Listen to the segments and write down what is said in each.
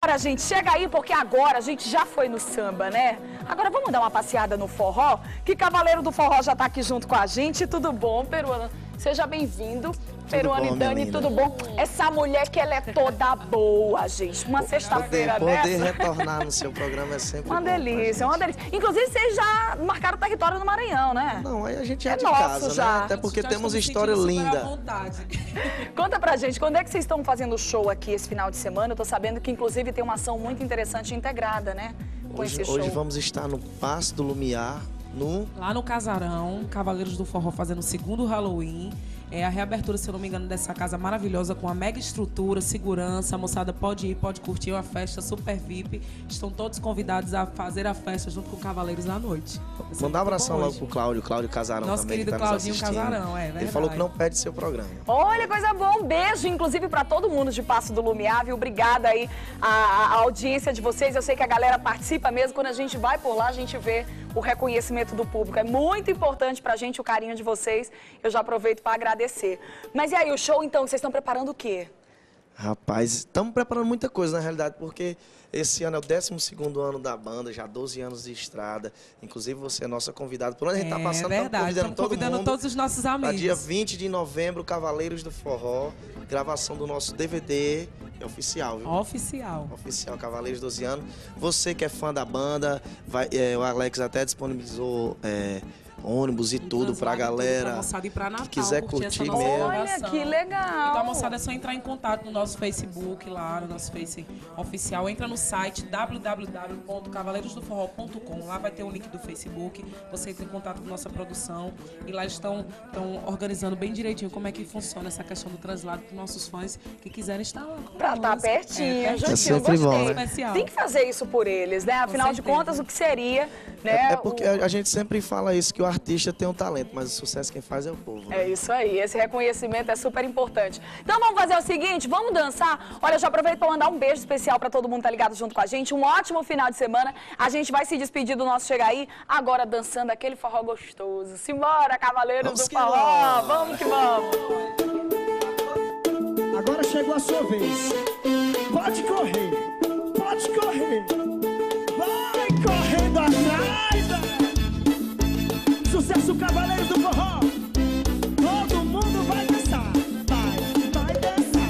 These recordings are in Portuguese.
Agora, gente, chega aí, porque agora a gente já foi no samba, né? Agora vamos dar uma passeada no forró, que Cavaleiro do Forró já tá aqui junto com a gente. Tudo bom, Peruana? Seja bem-vindo. Peruana e Dani, tudo bom? Essa mulher que ela é toda boa, gente. Uma sexta-feira dessa. Poder retornar no seu programa é sempre uma bom, delícia, uma delícia. Inclusive, vocês já marcaram território no Maranhão, né? Não, aí a gente é de nosso casa, já. né? Até porque temos história linda. Conta pra gente, quando é que vocês estão fazendo show aqui esse final de semana? Eu tô sabendo que, inclusive, tem uma ação muito interessante integrada, né? Com esse show. Hoje vamos estar no Paço do Lumiar, lá no Casarão, Cavaleiros do Forró fazendo o segundo Halloween. É a reabertura, se eu não me engano, dessa casa maravilhosa, com a mega estrutura, segurança. A moçada pode ir, pode curtir uma festa super VIP. Estão todos convidados a fazer a festa junto com Cavaleiros à noite. Mandar um abração logo pro Cláudio Casarão nosso também. Nosso querido Claudinho Casarão, é verdade. Ele falou que não perde seu programa. Olha, coisa boa. Um beijo, inclusive, para todo mundo de Paço do Lumiar, viu? Obrigada aí a audiência de vocês. Eu sei que a galera participa mesmo. Quando a gente vai por lá, a gente vê o reconhecimento do público. É muito importante pra gente o carinho de vocês. Eu já aproveito para agradecer. Mas e aí, o show, então, vocês estão preparando o quê? Rapaz, estamos preparando muita coisa, na realidade, porque esse ano é o 12º ano da banda, já 12 anos de estrada. Inclusive, você é nossa convidada. Por onde a gente está passando, estamos convidando todos os nossos amigos. Para dia 20 de novembro, Cavaleiros do Forró, gravação do nosso DVD, é oficial, viu? Oficial. Oficial, Cavaleiros 12 anos. Você que é fã da banda, o Alex até disponibilizou ônibus e tudo pra galera Natal, que quiser curtir mesmo. Olha, que legal! Então, a moçada é só entrar em contato no nosso Facebook, lá no nosso Face oficial. Entra no site www.cavaleirosdoforró.com. Lá vai ter o link do Facebook. Você entra em contato com nossa produção. E lá estão organizando bem direitinho como é que funciona essa questão do translado para nossos fãs que quiserem estar lá. Pra estar pertinho. É sempre bom, né? Tem que fazer isso por eles, né? Afinal de contas, o que seria, né? É porque a gente sempre fala isso, que o artista tem um talento, mas o sucesso quem faz é o povo, né? É isso aí, esse reconhecimento é super importante. Então vamos fazer o seguinte, vamos dançar? Olha, eu já aproveito para mandar um beijo especial para todo mundo que tá ligado junto com a gente. Um ótimo final de semana. A gente vai se despedir do nosso Chega Aí, agora dançando aquele forró gostoso. Simbora, Cavaleiros do Forró! Vamos que vamos! Agora chegou a sua vez. Pode correr, pode correr. Vai correndo atrás. Sucesso, Cavaleiros do Forró. Todo mundo vai dançar. Vai dançar.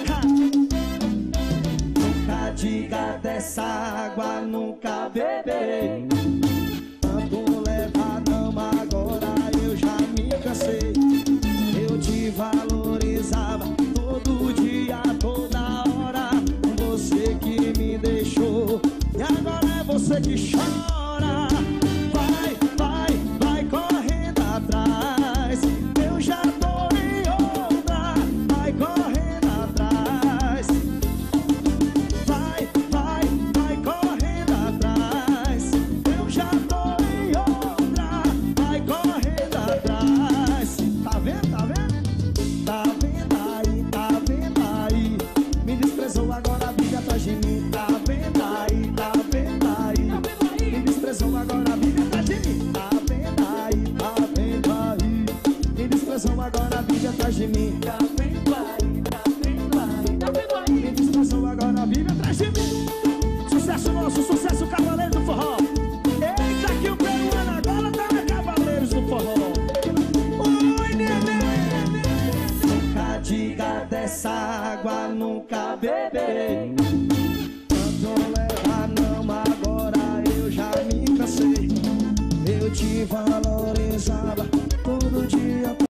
Nunca diga dessa água, nunca beberei. Tanto leva não, agora eu já me cansei. Eu te valorizava todo dia, toda hora. Você que me deixou e agora é você que chora. Eu já tô em outra, vai correndo atrás. Vai correndo atrás. Eu já tô em outra, vai correndo atrás. Tá vendo, tá vendo? Tá vendo aí, tá vendo aí. Me desprezou, agora vive atrás de mim. Tá vendo aí, tá vendo aí. Me desprezou, agora vive atrás de mim. Tá vendo aí, tá vendo aí. Me desprezou, agora vive atrás de mim. Tá vendo aí, tá vendo aí. Me desprezou, agora vive atrás de mim. Sucesso nosso, sucesso, Cavaleiros do Forró. Eita, que o peruano agora tá na Cavaleiros do Forró. Oi, neném. Nunca diga dessa água, nunca beberei. Tanto leva não, agora eu já me cansei. Eu te valorizava todo dia.